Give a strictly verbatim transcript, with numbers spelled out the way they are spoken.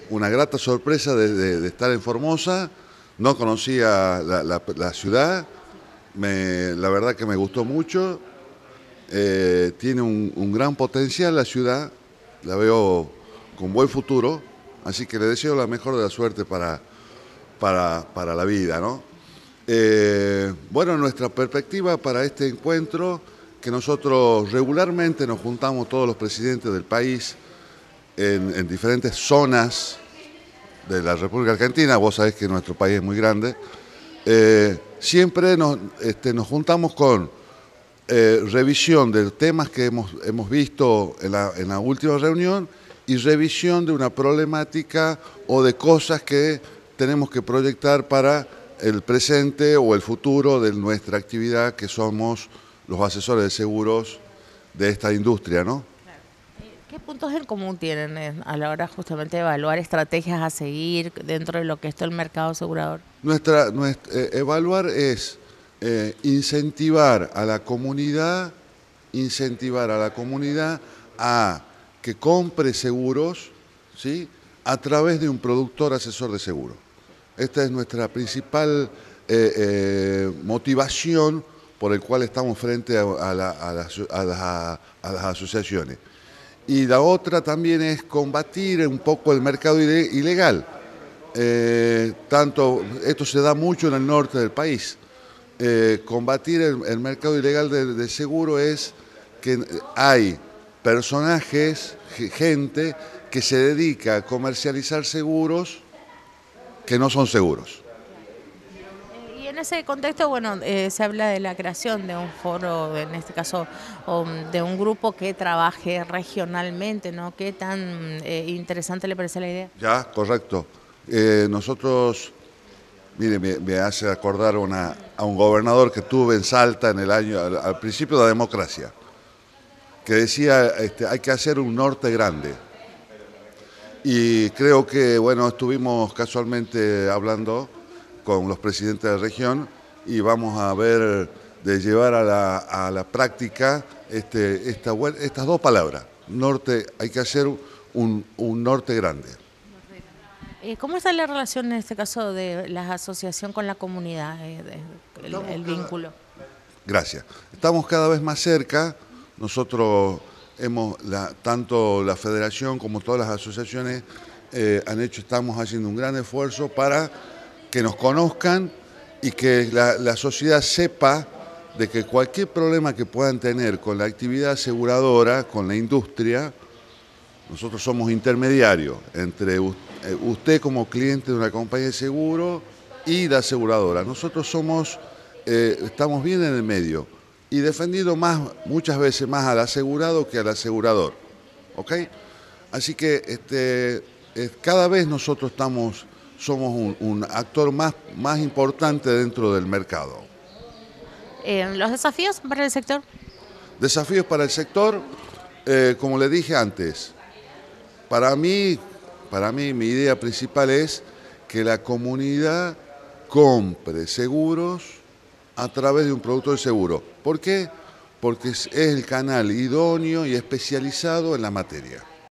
una grata sorpresa de, de- de estar en Formosa. No conocía la, la- la ciudad, me- la verdad que me gustó mucho. Eh, tiene un, un gran potencial la ciudad, la veo con buen futuro, así que le deseo la mejor de la suerte para, para, para la vida, ¿no? Eh, bueno, nuestra perspectiva para este encuentro, que nosotros regularmente nos juntamos todos los presidentes del país en, en diferentes zonas de la República Argentina. Vos sabés que nuestro país es muy grande. Eh, siempre nos, este, nos juntamos con eh, revisión de temas que hemos, hemos visto en la, en la última reunión y revisión de una problemática o de cosas que tenemos que proyectar para el presente o el futuro de nuestra actividad, que somos los asesores de seguros de esta industria, ¿no? ¿Qué puntos en común tienen eh, a la hora justamente de evaluar estrategias a seguir dentro de lo que es todo el mercado asegurador? Nuestra, nuestra eh, evaluar es eh, incentivar a la comunidad, incentivar a la comunidad a que compre seguros, ¿sí?, a través de un productor asesor de seguros. Esta es nuestra principal eh, eh, motivación por el cual estamos frente a, a, la, a, las, a, las, a las asociaciones. Y la otra también es combatir un poco el mercado ilegal. Eh, tanto, esto se da mucho en el norte del país. Eh, combatir el, el mercado ilegal de, de seguro es que hay personajes, gente que se dedica a comercializar seguros que no son seguros. Eh, Y en ese contexto, bueno, eh, se habla de la creación de un foro, en este caso, um, de un grupo que trabaje regionalmente, ¿no? ¿Qué tan eh, interesante le parece la idea? Ya, correcto. Eh, nosotros, mire, me, me hace acordar una, a un gobernador que tuve en Salta en el año, al, al principio de la democracia, que decía, este, hay que hacer un norte grande. Y creo que, bueno, estuvimos casualmente hablando con los presidentes de la región y vamos a ver de llevar a la, a la práctica este, esta, estas dos palabras. Norte, hay que hacer un, un norte grande. Eh, ¿Cómo está la relación en este caso de la asociación con la comunidad, eh, de- el, el vínculo? Gracias. Estamos cada vez más cerca. Nosotros hemos, la, tanto la federación como todas las asociaciones eh, han hecho, estamos haciendo un gran esfuerzo para que nos conozcan y que la, la sociedad sepa de que cualquier problema que puedan tener con la actividad aseguradora, con la industria, nosotros somos intermediarios entre usted como cliente de una compañía de seguro y la aseguradora. Nosotros somos, eh, estamos bien en el medio y defendiendo más, muchas veces más al asegurado que al asegurador. ¿Ok? Así que este, eh, cada vez nosotros estamos, somos un, un actor más, más importante dentro del mercado. Eh, ¿Los desafíos para el sector? Desafíos para el sector, eh, como le dije antes, para mí, para mí mi idea principal es que la comunidad compre seguros a través de un producto de seguro. ¿Por qué? Porque es el canal idóneo y especializado en la materia.